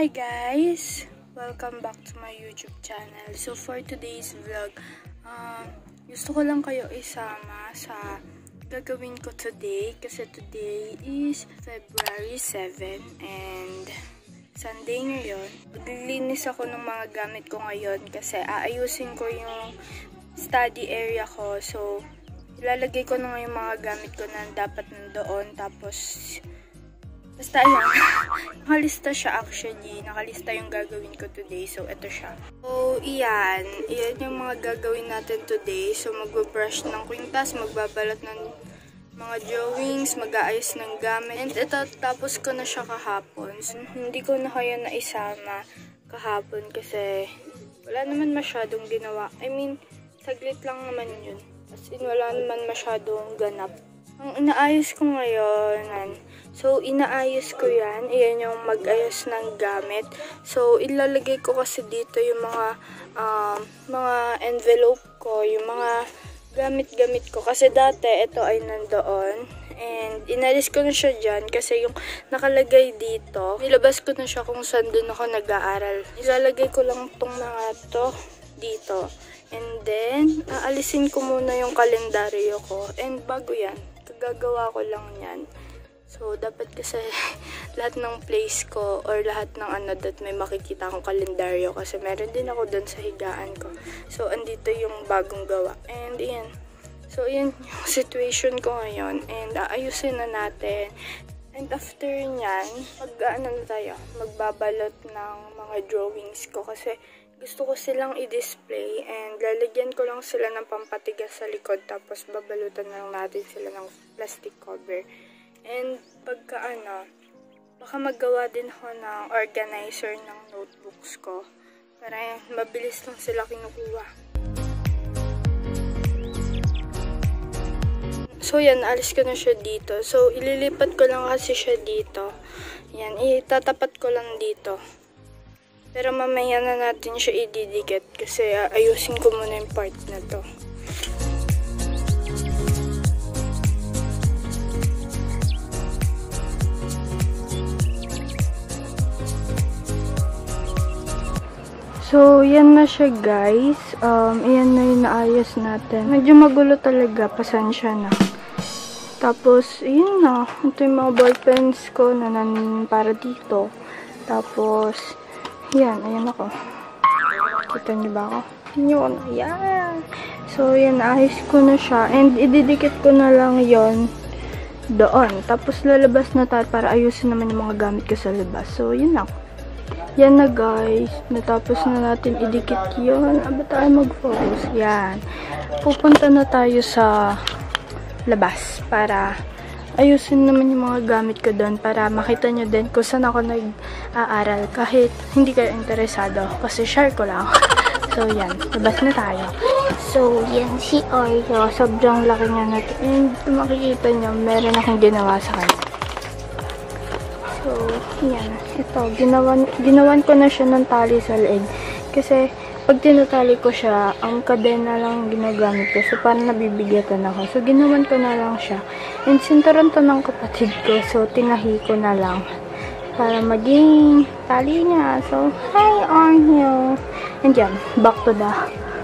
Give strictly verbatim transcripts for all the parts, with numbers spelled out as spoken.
Hi guys! Welcome back to my YouTube channel. So for today's vlog, um, gusto ko lang kayo isama sa gagawin ko today. Kasi today is February seventh and Sunday ngayon. Maglilinis ako ng mga gamit ko ngayon kasi aayusin ko yung study area ko. So ilalagay ko na nga yung mga gamit ko na dapat nandoon. Tapos basta ayan, nakalista siya actually. Nakalista yung gagawin ko today. So, ito siya. So, iyan. Iyan yung mga gagawin natin today. So, magbabrush ng kwintas, magbabalot ng mga drawings, mag-aayos ng gamit. And ito, tapos ko na siya kahapon. So, hindi ko na kaya naisama kahapon kasi wala naman masyadong ginawa. I mean, saglit lang naman yun. As in, wala naman masyadong ganap. Ang inaayos ko ngayon, so inaayos ko yan, iyan yung mag-ayos ng gamit. So ilalagay ko kasi dito yung mga um, mga envelope ko, yung mga gamit-gamit ko. Kasi dati ito ay nandoon and inalis ko na siya dyan kasi yung nakalagay dito, nilabas ko na siya kung saan doon ako nag-aaral. Ilalagay ko lang itong mga to dito. And then, aalisin ko muna yung kalendaryo ko. And bago yan, gagawa ko lang yan. So, dapat kasi lahat ng place ko or lahat ng ano that may makikita akong kalendaryo kasi meron din ako dun sa higaan ko. So, andito yung bagong gawa. And, yan. So, yan yung situation ko ngayon. And, aayusin na natin. And after nyan, mag-ano na tayo, magbabalot ng mga drawings ko kasi gusto ko silang i-display and lalagyan ko lang sila ng pampatigas sa likod tapos babalutan lang natin sila ng plastic cover. And pagka ano, baka maggawa din ako ng organizer ng notebooks ko para mabilis lang sila kinukuha. So yan, alis ko na siya dito. So ililipat ko lang kasi siya dito. Yan, itatapat ko lang dito. Pero mamaya na natin siya ididikit kasi uh, ayusin ko muna yung part na to. So, yan na siya guys. Um, yan na yung naayos natin. Medyo magulo talaga. Pasensya na. Tapos, yun na. Ito yung mga ballpens ko na nan para dito. Tapos, yan, ayan ako. Kita niyo ba ako? Yun, ayan. So, yan, ayos ko na siya. And, ididikit ko na lang yon doon. Tapos, lalabas na tayo para ayusin naman yung mga gamit ko sa labas. So, yun lang. Yan na, guys. Natapos na natin idikit yun. Aba tayo mag-focus. Yan. Pupunta na tayo sa labas para ayusin naman yung mga gamit ko doon para makita nyo din kung saan ako nag-aaral kahit hindi kayo interesado kasi share ko lang. So yan, labas na tayo. So yan si Oreo, sobrang laki niya na ito and kung makikita nyo meron akong ginawa sa kanya. So yan, ito ginawan, ginawan ko na siya ng tali sa leeg kasi pag tinatali ko siya, ang kadena lang ginagamit ko. So, parang nabibigatan ako. So, ginawan ko na lang siya. And sinturon to ng kapatid ko. So, tinahi ko na lang. Para maging tali niya. So, hi, Arnyo. And yan, back to the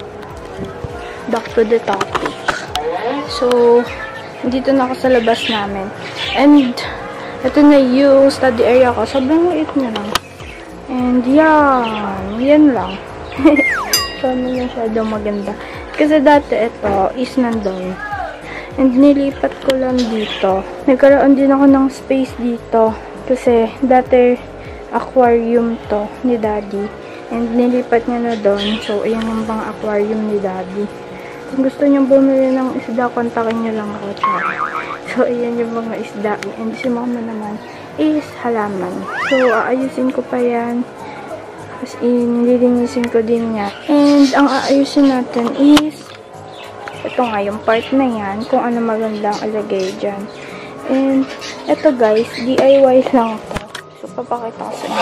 back to the topic. So, dito na ako sa labas namin. And, ito na yung study area ko. Sobrang liit na lang. And, yan. Yan lang. So, hindi masyadong maganda. Kasi dati ito is nandun. And nilipat ko lang dito. Nagkaroon din ako ng space dito. Kasi dati aquarium to ni Daddy. And nilipat niya na doon. So, ayan yung pang aquarium ni Daddy. Kung gusto niyo bumili ng isda, kontakin niyo lang ako. Char. So, ayan yung mga isda. And si mama naman is halaman. So, aayusin ko pa yan. As in, nililinisin ko din niya. And, ang aayusin natin is ito nga, yung part na yan. Kung ano magandang alagay dyan. And, ito guys, D I Y lang ito. So, papakita ko sa inyo.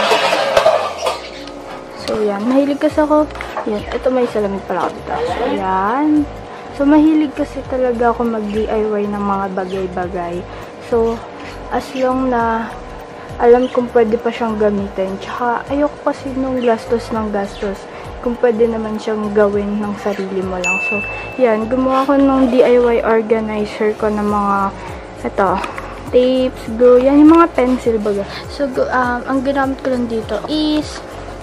So, yan. Mahilig kasi ako. Yan. Ito may salamin pala ako dito. So, yan. So, mahilig kasi talaga ako mag-D I Y ng mga bagay-bagay. So, as long na alam kung pwede pa siyang gamitin. Tsaka, ayoko kasi nung gastos ng gastos. Kung pwede naman siyang gawin ng sarili mo lang. So, yan. Gumawa ko ng D I Y organizer ko ng mga, ito, tapes, glue. Yan, yung mga pencil baga. So, um, ang ginamit ko lang dito is,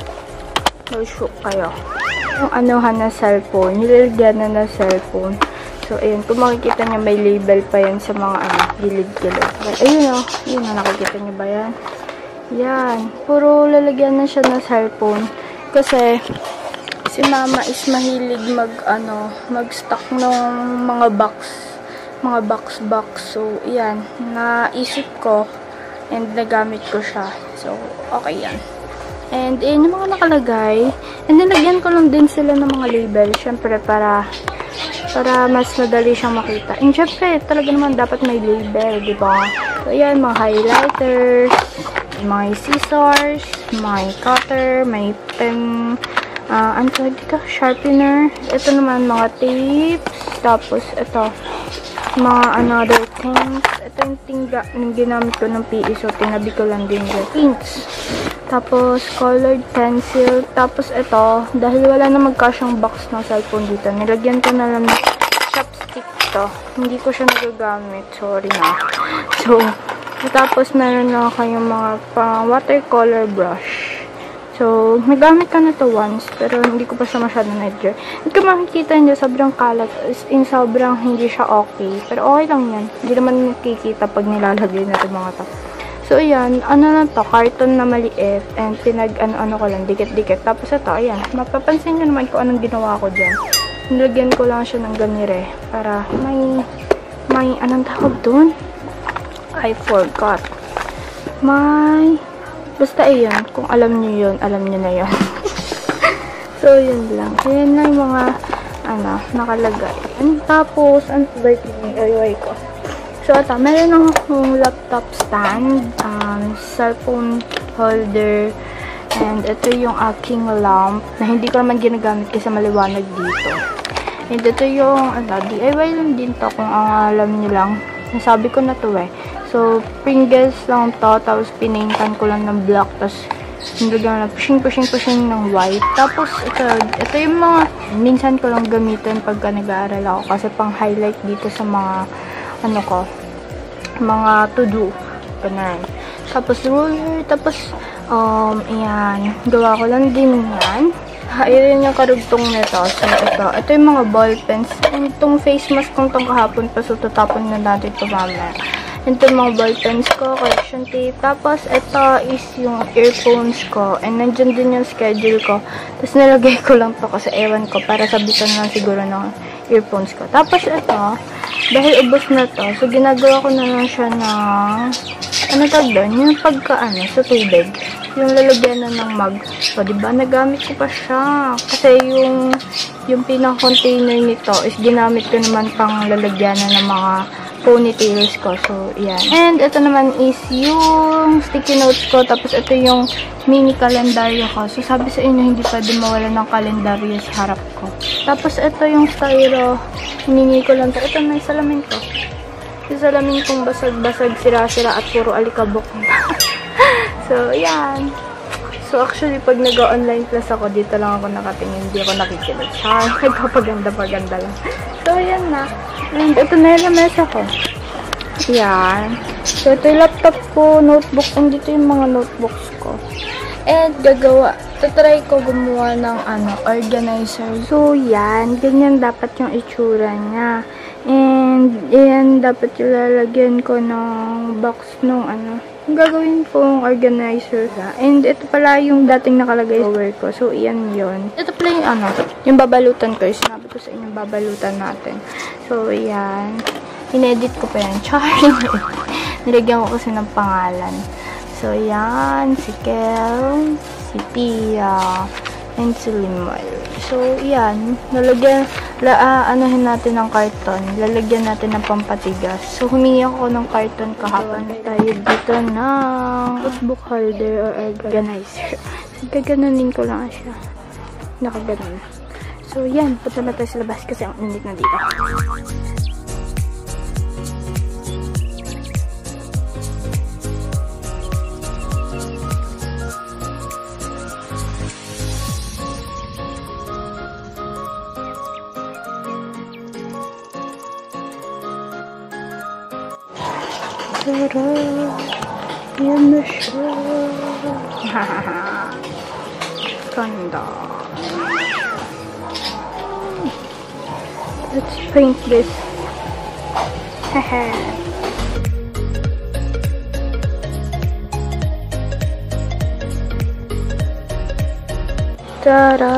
no shook kayo. Yung anuhan na cellphone. Nilalagyan na na cellphone. So, ayun. Kung makikita niyo, may label pa yan sa mga, ano, gilid-gilid. Ayun, o. Ayun, o. Nakikita niyo ba yan? Yan. Puro lalagyan na siya ng cellphone. Kasi, si mama is mahilig mag, ano, mag-stock ng mga box. Mga box-box. So, yan. Naisip ko, and nagamit ko siya. So, okay yan. And, ayun, yung mga nakalagay. And then, lagyan ko lang din sila ng mga label. Syempre, para para mas madali siyang makita. And syempre, talaga naman dapat may label, di ba? So, ayan, mga highlighters, may scissors, may cutter, may pen, uh, ano tawag dito? Sharpener. Ito naman, mga tapes. Tapos, ito, mga another things. Ito yung tingga, yung ginamit ko ng P E. So, tinabi ko lang din yung inks. Tapos, colored pencil. Tapos, ito, dahil wala na magkasyang box ng cellphone dito, nilagyan ko na lang ng chopstick to. Hindi ko siya nagagamit. Sorry na. So, tapos, meron na kayong mga pang watercolor brush. So, nagamit ko na to once, pero hindi ko pa siya masyado na-dry. At kung makikita nyo, sobrang kalat. In sobrang hindi siya okay. Pero okay lang yan. Hindi naman nakikita pag nilalagay na itong mga to. So, ayan, ano lang to, carton na maliit, and pinag-ano-ano ko lang, dikit-dikit. Tapos ito, ayan, mapapansin nyo naman kung anong ginawa ko dyan. Nilagyan ko lang siya ng ganire, para may, may, anong tawag dun? I forgot. May, basta ayan, kung alam nyo yun, alam nyo na yun. So, yun lang. Ayan na yung mga, ano, nakalagay. And, tapos, ano ba yung I Y ko? So, ito, meron akong laptop stand, um, cellphone holder, and ito yung aking lamp, na hindi ko naman ginagamit kasi maliwanag dito. And ito yung, ano, D I Y lang din to, kung ang alam nyo lang. Nasabi ko na to eh. So, Pringles lang to, tapos pinaintan ko lang ng black, tapos nilagyan na pushing, pushing, pushing ng white. Tapos, ito, ito yung mga, minsan ko lang gamitin pagka nag-aaral ako, kasi pang highlight dito sa mga, ano ko, mga to-do. Ganun. Tapos, ruler. Tapos, um, ayan. Gawa ko lang din yan. Ayun yung karugtong nito. So, ito. Ito yung mga ball pens. And itong face mask kong itong kahapon pa. So, tatapon na natin ito mamaya. Ito yung mga ball pens ko. Correction tape. Tapos, ito is yung earphones ko. And nandyan din yung schedule ko. Tapos, nilagay ko lang to kasi ewan ko. Para sabitan lang siguro ng earphones ko. Tapos, ito. Dahil ubos na to, so ginagawa ko na lang siya ng, ano tawag doon? Yung pagka, ano, sa tubig. Yung lalagyan na ng mug. So, diba, nagamit ko pa siya. Kasi yung, yung pinaka-container nito is ginamit ko naman pang lalagyan na ng mga ponytails ko. So, yan. And, ito naman is yung sticky notes ko. Tapos, ito yung mini kalendaryo ko. So, sabi sa inyo, hindi pwede mawala ng kalendaryo sa harap ko. Tapos, ito yung styro. Hiningi ko lang to. Ito na yung salamin ko. Yung salamin kong basag-basag, sira-sira at puro alikabok. So, yan. So, actually, pag nag-online class ako, dito lang ako nakatingin. Hindi ako nakikinig. Saan? Nagpapaganda-paganda lang. So, yan na. And ito na yung lamesa ko. Yan. So, ito yung laptop ko, notebook. And dito yung mga notebooks ko. And gagawa. Tatry ko gumawa ng ano, organizer. So, yan. Ganyan dapat yung itsura niya. And, yan dapat yung lalagyan ko ng box nung ano. Yung gagawin kong organizer. And ito pala yung dating nakalagay sa drawer ko. So, yan yun. Ito pala yung ano, yung babalutan ko. Sinabi ko sa inyo, babalutan natin. So, yan. Inedit ko pa yan. Char! Nilagyan ko kasi ng pangalan. So, yan. Si Kel, si Pia, and si Limal. So, yan. Nalagyan, la, uh, anuhin natin ng karton. Lalagyan natin ng pampatigas. So, humingi ako ng karton kahapon. Tayo dito ng notebook holder or organizer. So, gaganunin ko lang siya. Nakaganon. So, yan. Punta na tayo sa labas kasi ang init na dito. Tara! Yan na siya! Ganda! Let's paint this. Haha! Tara!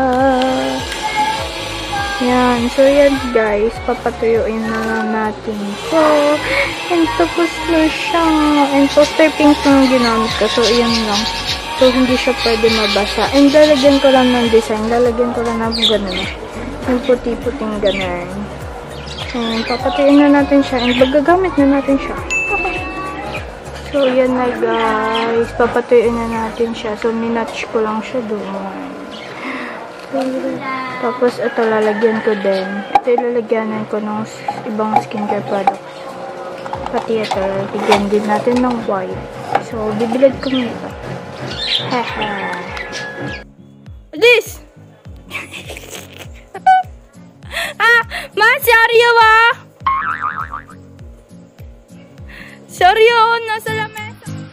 Yan. So, yan guys. Papatuyuin na lang natin ito. And tapos na siya. And poster pink yung ginamit ko. So, yan lang. So, hindi siya pwede mabasa. And lalagyan ko lang ng design. Lalagyan ko lang ng ganun. Yung puti-puting ganun. And papatuyuin na natin siya. And magagamit na natin siya. So, yan na guys. Papatuyuin na natin siya. So, ninatch ko lang siya doon. Tapos, ito lalagyan ko din. Ito ilalagyanan ko ng ibang skincare products. Pati ito, lalagyan din natin ng white. So, bibilad ko nito. Haha. This! Ah! Ma, seryo ba? Seryo, nasa lamesa.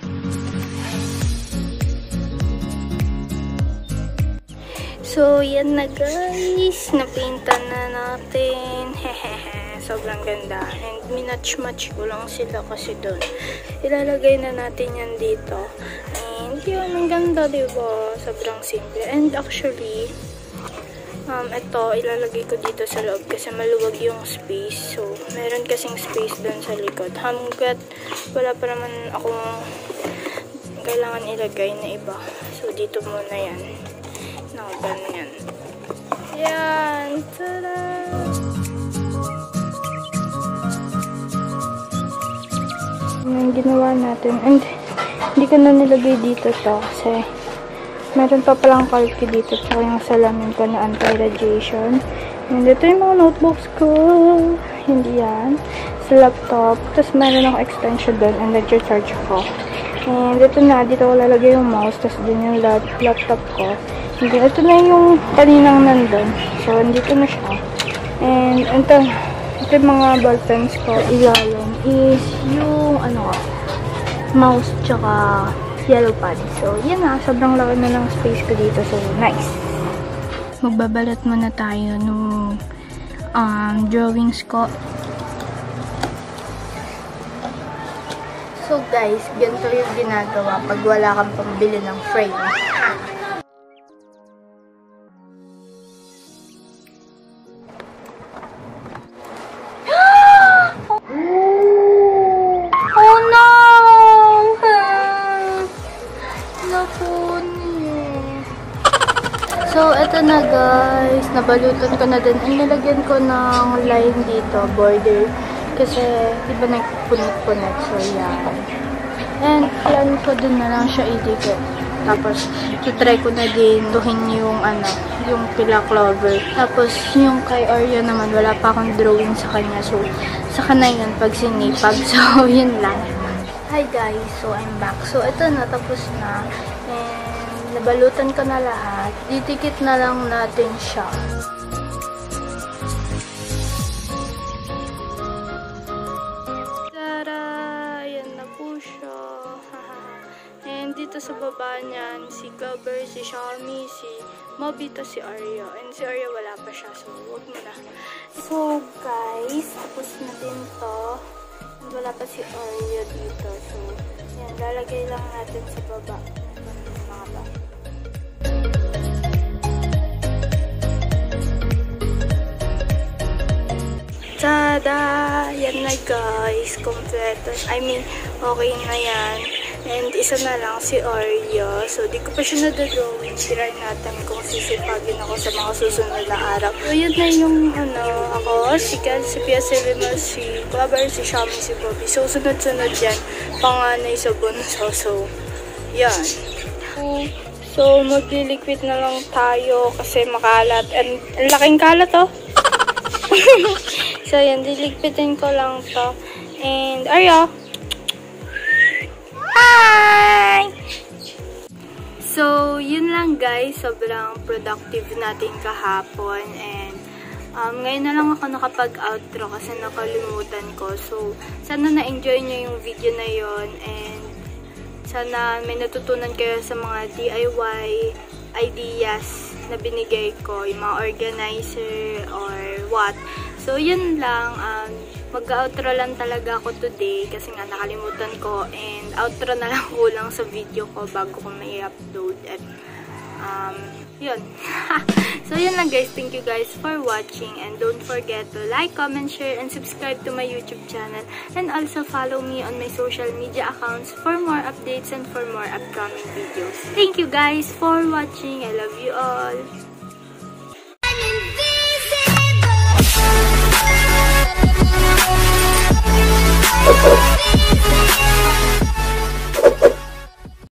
So, yan na guys. Napinta na natin. Hehehe. Sobrang ganda. And minatch-match ko lang sila kasi doon. Ilalagay na natin yan dito. And yun, ang ganda, diba? Sobrang simple. And actually, um, ito, ilalagay ko dito sa loob kasi maluwag yung space. So, meron kasing space doon sa likod. Hanggat wala pa naman akong kailangan ilagay na iba. So, dito muna yan. No, ganyan. Yan! Tada! Yan ginawa natin. And, hindi ko na nilagay dito to kasi meron pa palang kalki dito tsaka yung salamin ko na anti-radiation. And ito yung mga notebooks ko. Hindi yan. Sa laptop. Tapos meron akong extension doon and nag-charge ko. And ito na. Dito ko lalagay yung mouse. Tapos din yung laptop ko. Hindi, ito na yung kaninang nandun. So, andito na siya. And, ito, ito yung mga ballpens ko. Ilalim is yung, ano, mouse tsaka yellow pad. So, yan na. Sobrang laki na ng space ko dito. So, nice. Magbabalat muna tayo nung um, drawings ko. So, guys, ganito yung ginagawa pag wala kang pambili ng frame. So, eto na guys. Nabalutan ko na din. Inilagyan ko ng line dito, border. Kasi, di ba nagpunit-punit. So, yan. And, plan ko din na lang siya idikit. Tapos, titry ko na din duhin yung, ano, yung pila clover. Tapos, yung kay Oreo naman, wala pa akong drawing sa kanya. So, saka na yun pag sinipag. So, yun lang. Hi guys. So, I'm back. So, eto na. Tapos na. And, nabalutan ko na lahat. Didikit na lang natin siya. Tara! Ayan na po siya. And dito sa baba niyan, si Clover, si Xiaomi, si Mobito, si Oreo. And si Oreo wala pa siya. So, huwag mo na. So, guys, tapos na din to. And wala pa si Oreo dito. So, yan. Lalagay lang natin sa baba. Mga ba. Tada! Yan na guys. Kompleto. I mean, okay na yan. And isa na lang si Oreo. So, di ko pa siya nadadrawing. Try natin kung sisipagin ako sa mga susunod na araw. So, yun na yung ano, ako, si Ken, si Pia Silvino, si Clover, si Xiaomi, si Bobby. So, sunod-sunod yan. Panganay sa bunso. So, yan. So, magliliquid na lang tayo kasi makalat. And, ang laking kalat, oh. So, yan. Diligpitin ko lang to. And, Oreo. Hi! So, yun lang guys. Sobrang productive natin kahapon. And, Um, ngayon na lang ako nakapag-outro kasi nakalimutan ko. So, sana na-enjoy nyo yung video na yon, and sana may natutunan kayo sa mga D I Y ideas na binigay ko, yung mga organizer or what. So, yun lang. Um, Mag-outro lang talaga ako today kasi nga nakalimutan ko, and outro na lang kulang sa video ko bago ko may upload. At um, yun. So, yun lang guys. Thank you guys for watching, and don't forget to like, comment, share, and subscribe to my YouTube channel, and also follow me on my social media accounts for more updates and for more upcoming videos. Thank you guys for watching. I love you all. I'm invisible.